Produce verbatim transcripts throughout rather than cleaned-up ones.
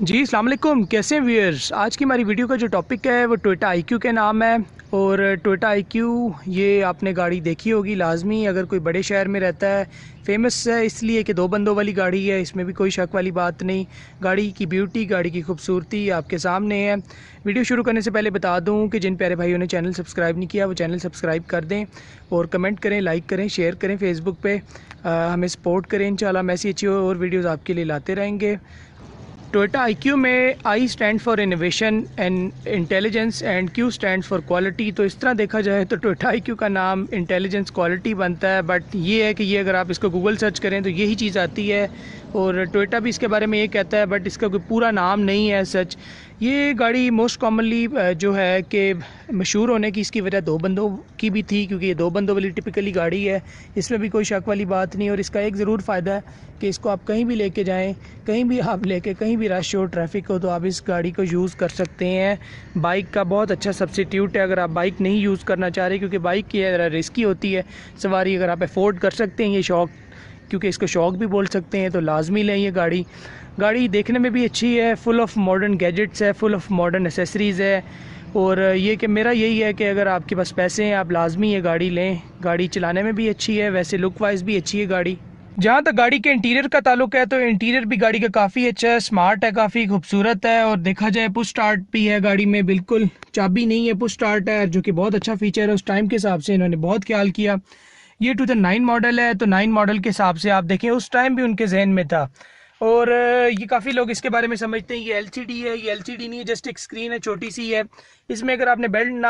जी अस्सलाम वालेकुम, कैसे हैं व्यूअर्स। आज की हमारी वीडियो का जो टॉपिक है वो टोयोटा आई क्यू के नाम है। और टोयोटा आई क्यू ये आपने गाड़ी देखी होगी लाजमी, अगर कोई बड़े शहर में रहता है। फेमस है इसलिए कि दो बंदों वाली गाड़ी है, इसमें भी कोई शक वाली बात नहीं। गाड़ी की ब्यूटी, गाड़ी की खूबसूरती आपके सामने है। वीडियो शुरू करने से पहले बता दूं कि जिन प्यारे भाइयों ने चैनल सब्सक्राइब नहीं किया वो चैनल सब्सक्राइब कर दें और कमेंट करें, लाइक करें, शेयर करें फेसबुक पे। आ, हमें सपोर्ट करें। इंशाल्लाह हम ऐसी अच्छी और वीडियोज़ आपके लिए लाते रहेंगे। टोयोटा आई क्यू में I stand for innovation and intelligence and Q stand for quality. तो इस तरह देखा जाए तो टोयोटा आई क्यू का नाम इंटेलिजेंस क्वालिटी बनता है, बट ये है कि ये अगर आप इसको गूगल सर्च करें तो यही चीज़ आती है। और टोयोटा भी इसके बारे में ये कहता है, बट इसका कोई पूरा नाम नहीं है सच। ये गाड़ी मोस्ट कॉमनली जो है कि मशहूर होने की इसकी वजह दो बंदों की भी थी, क्योंकि ये दो बंदों वाली टिपिकली गाड़ी है, इसमें भी कोई शक वाली बात नहीं। और इसका एक ज़रूर फ़ायदा है कि इसको आप कहीं भी लेके जाएं, कहीं भी आप लेके कहीं भी रश हो, ट्रैफिक हो, तो आप इस गाड़ी को यूज़ कर सकते हैं। बाइक का बहुत अच्छा सब्स्टिट्यूट है अगर आप बाइक नहीं यूज़ करना चाह रहे, क्योंकि बाइक की ज़रा रिस्की होती है सवारी। अगर आप अफोर्ड कर सकते हैं ये शौक, क्योंकि इसको शौक भी बोल सकते हैं, तो लाजमी लें ये गाड़ी। गाड़ी देखने में भी अच्छी है, फुल ऑफ मॉडर्न गैजेट्स है, फुल ऑफ मॉडर्न एसेसरीज़ है। और ये कि मेरा यही है कि अगर आपके पास पैसे हैं आप लाजमी ये गाड़ी लें। गाड़ी चलाने में भी अच्छी है, वैसे लुक वाइज भी अच्छी है गाड़ी। जहाँ तक गाड़ी के इंटीरियर का ताल्लुक है तो इंटीरियर भी गाड़ी का काफ़ी अच्छा है, स्मार्ट है, काफ़ी खूबसूरत है। और देखा जाए पुश स्टार्ट भी है गाड़ी में, बिल्कुल चाबी नहीं है, पुश स्टार्ट है, जो कि बहुत अच्छा फीचर है। उस टाइम के हिसाब से इन्होंने बहुत ख्याल किया। ये टू थाउजेंड नाइन मॉडल है, तो नाइन मॉडल के हिसाब से आप देखें उस टाइम भी उनके जहन में था। और ये काफ़ी लोग इसके बारे में समझते हैं ये एलसीडी है। ये एलसीडी नहीं है, जस्ट एक स्क्रीन है, छोटी सी है। इसमें अगर आपने बेल्ट ना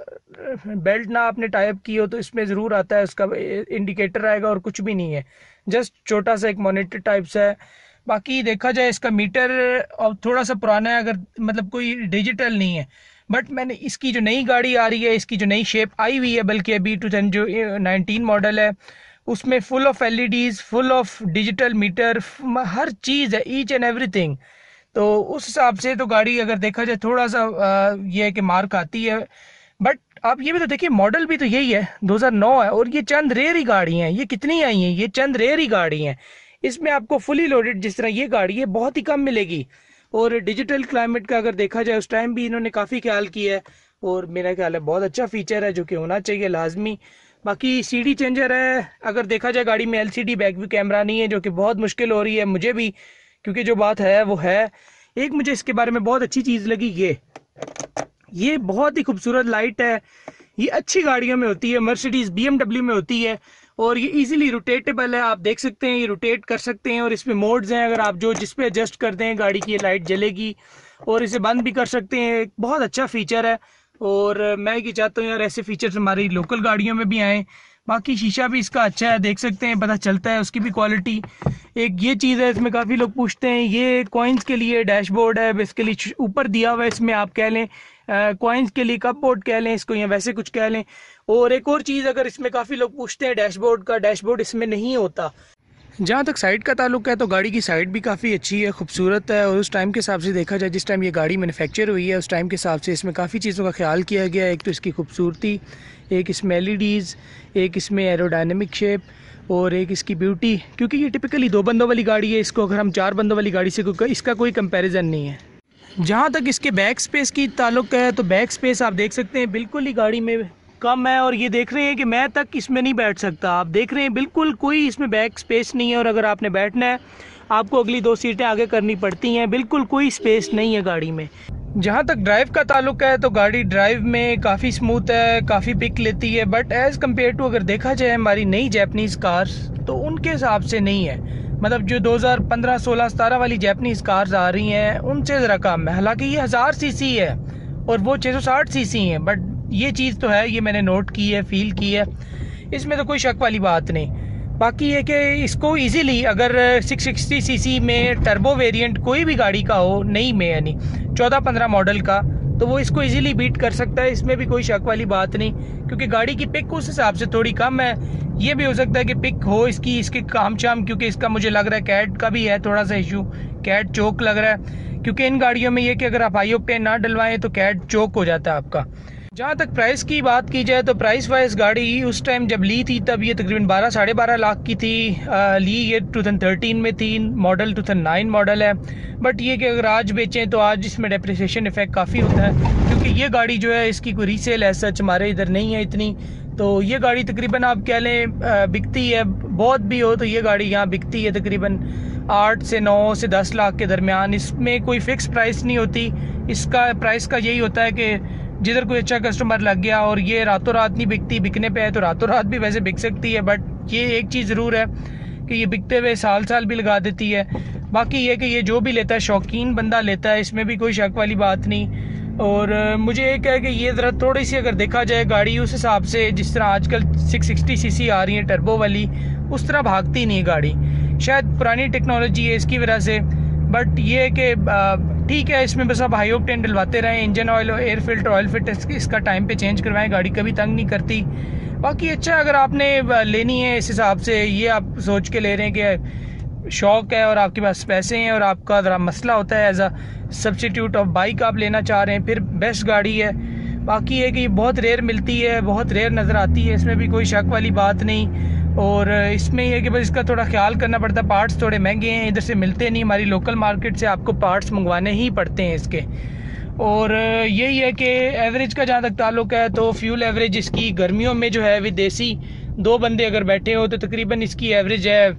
बेल्ट ना आपने टाइप की हो तो इसमें ज़रूर आता है, उसका इंडिकेटर आएगा और कुछ भी नहीं है, जस्ट छोटा सा एक मॉनिटर टाइप सा है। बाकी देखा जाए इसका मीटर और थोड़ा सा पुराना है, अगर मतलब कोई डिजिटल नहीं है। बट मैंने इसकी जो नई गाड़ी आ रही है, इसकी जो नई शेप आई हुई है, बल्कि अभी टू थाउजेंड जो नाइनटीन मॉडल है, उसमें full of LEDs, full of digital meter, हर चीज़ है, ईच एंड एवरीथिंग। तो उस हिसाब से तो गाड़ी अगर देखा जाए थोड़ा सा ये है कि मार्क आती है। बट आप ये भी तो देखिए, मॉडल भी तो यही है, दो हज़ार नौ है, और ये चंद रेयर ही गाड़ी हैं। ये कितनी आई हैं, ये चंद रेयर ही गाड़ी हैं। इसमें आपको फुली लोडेड जिस तरह ये गाड़ी है बहुत ही कम मिलेगी। और डिजिटल क्लाइमेट का अगर देखा जाए उस टाइम भी इन्होंने काफ़ी ख्याल किया है, और मेरा ख्याल है बहुत अच्छा फीचर है जो कि होना चाहिए लाजमी। बाकी सीडी चेंजर है, अगर देखा जाए गाड़ी में एलसीडी बैक व्यू कैमरा नहीं है, जो कि बहुत मुश्किल हो रही है मुझे भी, क्योंकि जो बात है वो है। एक मुझे इसके बारे में बहुत अच्छी चीज़ लगी, ये ये बहुत ही खूबसूरत लाइट है। ये अच्छी गाड़ियों में होती है, मर्सिडीज बीएमडब्ल्यू में होती है, और ये इजीली रोटेटेबल है। आप देख सकते हैं ये रोटेट कर सकते हैं, और इसमें मोड्स हैं, अगर आप जो जिस पे एडजस्ट कर दें गाड़ी की ये लाइट जलेगी, और इसे बंद भी कर सकते हैं। बहुत अच्छा फीचर है, और मैं ये चाहता हूँ यार ऐसे फीचर्स हमारी लोकल गाड़ियों में भी आएँ। बाकी शीशा भी इसका अच्छा है, देख सकते हैं, पता चलता है उसकी भी क्वालिटी। एक ये चीज़ है, इसमें काफ़ी लोग पूछते हैं, ये कॉइन्स के लिए डैशबोर्ड है बेसिकली, ऊपर दिया हुआ है, इसमें आप कह लें कॉइन्स के लिए कपबोर्ड कह लें इसको, या वैसे कुछ कह लें। और एक और चीज़, अगर इसमें काफ़ी लोग पूछते हैं डैशबोर्ड का, डैशबोर्ड इसमें नहीं होता। जहाँ तक साइड का ताल्लुक है तो गाड़ी की साइड भी काफ़ी अच्छी है, खूबसूरत है। और उस टाइम के हिसाब से देखा जाए, जिस टाइम ये गाड़ी मैन्युफैक्चर हुई है, उस टाइम के हिसाब से इसमें काफ़ी चीज़ों का ख्याल किया गया है। एक तो इसकी खूबसूरती, एक इसमें एलईडीज़, एक इसमें एरोडायनेमिक शेप, और एक इसकी ब्यूटी। क्योंकि ये टिपिकली दो बंदों वाली गाड़ी है, इसको अगर हम चार बंदों वाली गाड़ी से कोई इसका कोई कंपैरिजन नहीं है। जहाँ तक इसके बैक स्पेस की ताल्लुक है तो बैक स्पेस आप देख सकते हैं बिल्कुल ही गाड़ी में कम है। और ये देख रहे हैं कि मैं तक इसमें नहीं बैठ सकता, आप देख रहे हैं बिल्कुल कोई इसमें बैक स्पेस नहीं है। और अगर आपने बैठना है आपको अगली दो सीटें आगे करनी पड़ती हैं, बिल्कुल कोई स्पेस नहीं है गाड़ी में। जहाँ तक ड्राइव का ताल्लुक है तो गाड़ी ड्राइव में काफ़ी स्मूथ है, काफ़ी पिक लेती है। बट एज़ कम्पेयर टू अगर देखा जाए हमारी नई जैपनीज़ कार्स, तो उनके हिसाब से नहीं है। मतलब जो दो हज़ार पंद्रह, सोलह, सतारह वाली जैपनीज़ कार्स आ रही हैं उनसे ज़रा कम है। हालांकि ये हज़ार सीसी है और वो छः सौ साठ सीसी हैं, बट ये चीज़ तो है, ये मैंने नोट की है, फील की है, इसमें तो कोई शक वाली बात नहीं। बाकी ये कि इसको इजीली अगर छह सौ साठ सीसी में टर्बो वेरिएंट कोई भी गाड़ी का हो, नई में यानी चौदह पंद्रह मॉडल का, तो वो इसको इजीली बीट कर सकता है, इसमें भी कोई शक वाली बात नहीं। क्योंकि गाड़ी की पिक उस हिसाब से थोड़ी कम है। ये भी हो सकता है कि पिक हो इसकी इसके काम शाम, क्योंकि इसका मुझे लग रहा है कैट का भी है थोड़ा सा इशू, कैट चोक लग रहा है। क्योंकि इन गाड़ियों में ये कि अगर आप हाई ऑक्टेन ना डलवाएं तो कैट चोक हो जाता है आपका। जहाँ तक प्राइस की बात की जाए तो प्राइस वाइज गाड़ी उस टाइम जब ली थी तब ये तकरीबन बारह साढ़े बारह लाख की थी। आ, ली ये टू थाउजेंड थर्टीन में थी, model two thousand nine model है। बट ये कि अगर आज बेचें तो आज इसमें डेप्रिसिएशन इफेक्ट काफ़ी होता है, क्योंकि ये गाड़ी जो है इसकी कोई रीसेल ऐसा हमारे इधर नहीं है इतनी। तो ये गाड़ी तकरीबन आप कह लें बिकती है, बहुत भी हो तो ये गाड़ी यहाँ बिकती है तकरीबन आठ से नौ से दस लाख के दरमियान। इसमें कोई फ़िक्स प्राइस नहीं होती, इसका प्राइस का यही होता है कि जिधर कोई अच्छा कस्टमर लग गया, और ये रातों रात नहीं बिकती, बिकने पे है तो रातों रात भी वैसे बिक सकती है। बट ये एक चीज़ ज़रूर है कि ये बिकते हुए साल साल भी लगा देती है। बाकी ये कि ये जो भी लेता है शौकीन बंदा लेता है, इसमें भी कोई शक वाली बात नहीं। और मुझे एक है कि ये ज़रा थोड़ी सी अगर देखा जाए गाड़ी उस हिसाब से जिस तरह आजकल सिक्स सिक्सटी सी सी आ रही है टर्बो वाली, उस तरह भागती नहीं गाड़ी। शायद पुरानी टेक्नोलॉजी है इसकी वजह से। बट ये है कि ठीक है, इसमें बस आप हाई ऑक्टेन डलवाते रहें, इंजन ऑयल और एयर फिल्टर ऑयल फिल्टर इसका टाइम पे चेंज करवाएं, गाड़ी कभी तंग नहीं करती। बाकी अच्छा, अगर आपने लेनी है इस हिसाब से, ये आप सोच के ले रहे हैं कि शौक़ है और आपके पास पैसे हैं और आपका ज़रा मसला होता है as a substitute of bike आप लेना चाह रहे हैं, फिर बेस्ट गाड़ी है। बाकी है कि ये बहुत रेयर मिलती है, बहुत रेयर नज़र आती है, इसमें भी कोई शक वाली बात नहीं। और इसमें यह है कि बस इसका थोड़ा ख्याल करना पड़ता है, पार्ट्स थोड़े महंगे हैं, इधर से मिलते नहीं, हमारी लोकल मार्केट से आपको पार्ट्स मंगवाने ही पड़ते हैं इसके। और यही है कि एवरेज का जहाँ तक ताल्लुक है तो फ्यूल एवरेज इसकी गर्मियों में जो है विद देसी दो बंदे अगर बैठे हो तो तकरीबन इसकी एवरेज है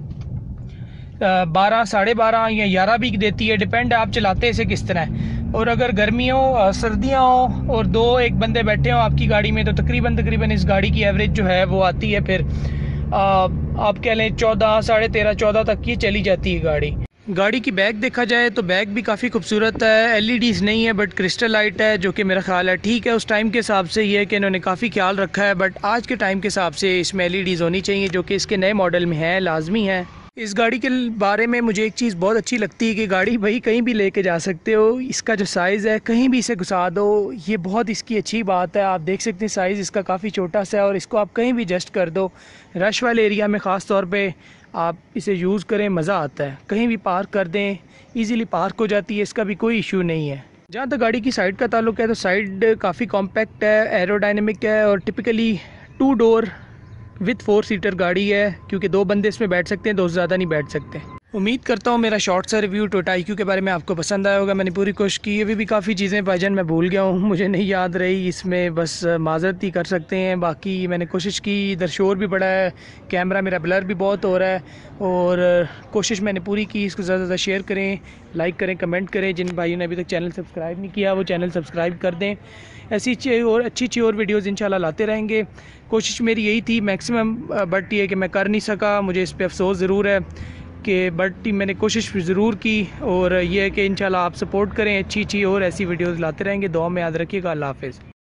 बारह साढ़े बारह या ग्यारह भी देती है, डिपेंड आप चलाते इसे किस तरह है। और अगर गर्मियों सर्दियाँ हो और दो एक बंदे बैठे हो आपकी गाड़ी में तो तकरीबन तकरीबन इस गाड़ी की एवरेज जो है वो आती है फिर आ, आप कह लें चौदह साढ़े तेरह चौदह तक की चली जाती है गाड़ी। गाड़ी की बैग देखा जाए तो बैग भी काफ़ी खूबसूरत है, एलईडीज़ नहीं है बट क्रिस्टल लाइट है, जो कि मेरा ख्याल है ठीक है। उस टाइम के हिसाब से ये है कि इन्होंने काफ़ी ख्याल रखा है, बट आज के टाइम के हिसाब से इसमें एलईडीज़ होनी चाहिए, जो कि इसके नए मॉडल में है, लाजमी है। इस गाड़ी के बारे में मुझे एक चीज़ बहुत अच्छी लगती है कि गाड़ी भाई कहीं भी लेके जा सकते हो, इसका जो साइज़ है कहीं भी इसे घुसा दो, ये बहुत इसकी अच्छी बात है। आप देख सकते हैं साइज़ इसका काफ़ी छोटा सा है और इसको आप कहीं भी एडजस्ट कर दो। रश वाले एरिया में ख़ास तौर पे आप इसे यूज़ करें, मज़ा आता है, कहीं भी पार्क कर दें, ईज़िली पार्क हो जाती है, इसका भी कोई इशू नहीं है। जहाँ तक गाड़ी की साइड का ताल्लुक है तो साइड काफ़ी कॉम्पैक्ट है, एरोडायनेमिक है और typically two door with four seater गाड़ी है, क्योंकि दो बंदे इसमें बैठ सकते हैं, दो से ज़्यादा नहीं बैठ सकते। उम्मीद करता हूँ मेरा शॉर्ट सा रिव्यू टोयोटा आई क्यू के बारे में आपको पसंद आया होगा। मैंने पूरी कोशिश की, अभी भी काफ़ी चीज़ें भाईजान मैं भूल गया हूँ, मुझे नहीं याद रही, इसमें बस माजरत ही कर सकते हैं। बाकी मैंने कोशिश की, इधर शोर भी बड़ा है, कैमरा मेरा ब्लर भी बहुत हो रहा है, और कोशिश मैंने पूरी की। इसको ज़्यादा से ज़्यादा शेयर करें, लाइक करें, कमेंट करें। जिन भाइयों ने अभी तक चैनल सब्सक्राइब नहीं किया वो चैनल सब्सक्राइब कर दें। ऐसी अच्छी और अच्छी अच्छी और वीडियोज़ इंशाल्लाह लाते रहेंगे। कोशिश मेरी यही थी मैक्सिमम, बट ये कि मैं कर नहीं सका, मुझे इस पर अफसोस ज़रूर है कि बट मैंने कोशिश ज़रूर की। और ये है कि इंशाल्लाह आप सपोर्ट करें, अच्छी अच्छी और ऐसी वीडियोज़ लाते रहेंगे। दुआ में याद रखिएगा। अल्लाह हाफ़िज़।